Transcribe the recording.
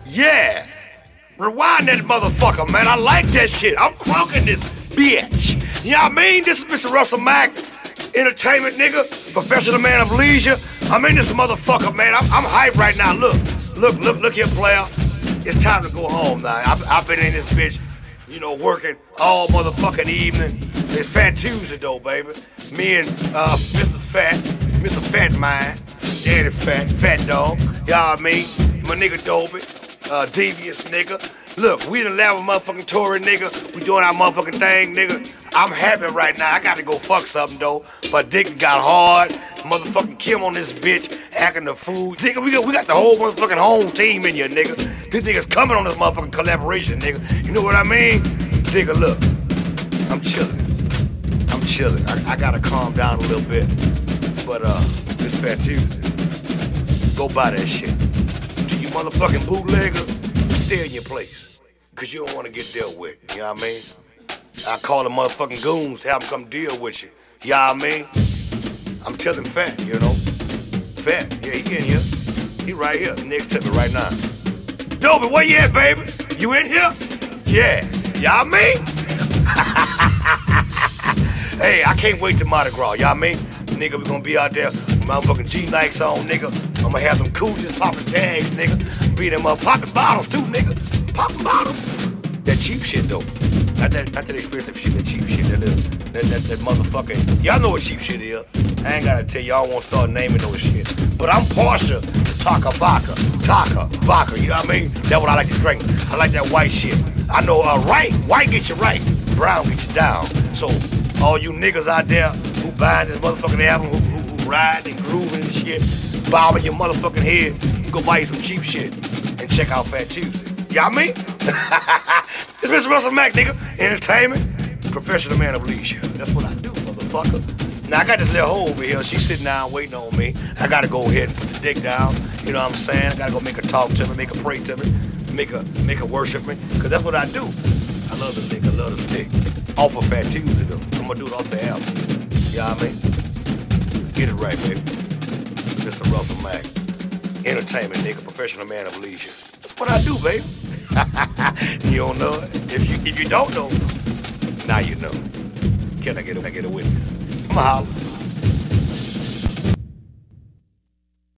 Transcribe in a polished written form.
Yeah. Rewind that motherfucker, man. I like that shit. I'm crunking this bitch. You know what I mean? This is Mr. Russell Mack, entertainment nigga, professional man of leisure. I'm in this motherfucker, man. I'm hyped right now. Look here, player. It's time to go home now. I've been in this bitch, you know, working all motherfucking evening. It's Phat Tuesday though, baby. Me and Mr. Fat Mind, Daddy Fat Dog. Y'all me, my nigga Dobie, devious nigga. Look, we the level motherfucking Tory nigga. We doing our motherfucking thing, nigga. I'm happy right now. I gotta go fuck something though. My dick got hard. Motherfucking Kim on this bitch, acting the food. Nigga, we got the whole motherfucking home team in here, nigga. These niggas coming on this motherfucking collaboration, nigga. You know what I mean? Nigga, look, I'm chilling. I gotta calm down a little bit. But this Phat Tuesday, go buy that shit. To you motherfucking bootleggers, stay in your place. Cause you don't wanna get dealt with, you know what I mean? I call the motherfucking goons, have them come deal with you. You know what I mean? I'm telling Phat, you know. Phat, yeah, he in here. He right here, next to me right now. Dobie, where you at, baby? You in here? Yeah, y'all mean? Hey, I can't wait to Mardi Gras, y'all mean? Nigga, we gonna be out there with motherfucking G-Nikes on, nigga. I'm gonna have them coolies popping tags, nigga. Beat them up, popping bottles too, nigga. Popping bottles. That cheap shit though. Not that expensive shit, that cheap shit, that motherfucking, y'all know what cheap shit is. I ain't gotta tell y'all, won't start naming no shit. But I'm partial to Taka vodka, you know what I mean? That's what I like to drink. I like that white shit. I know white get you right, brown get you down. So all you niggas out there who buying this motherfucking album, who ride and grooving and shit, bobbing your motherfucking head, go buy you some cheap shit and check out Phat Tuesday. Y'all mean? It's Mr. Russell Mack, nigga. Entertainment, professional man of leisure. That's what I do, motherfucker. Now I got this little hoe over here. She's sitting down waiting on me. I gotta go ahead and put the dick down. You know what I'm saying? I gotta go make her talk to me, make her pray to me, make her worship me. Cause that's what I do. I love the dick, I love the stick. Off of Phat Tuesday though. I'm gonna do it off the album. You know what I mean? Get it right, baby. Mr. Russell Mack. Entertainment, nigga, professional man of leisure. That's what I do, baby. You don't know it? If you don't know, now you know. Can I get a witness? I'm a holler.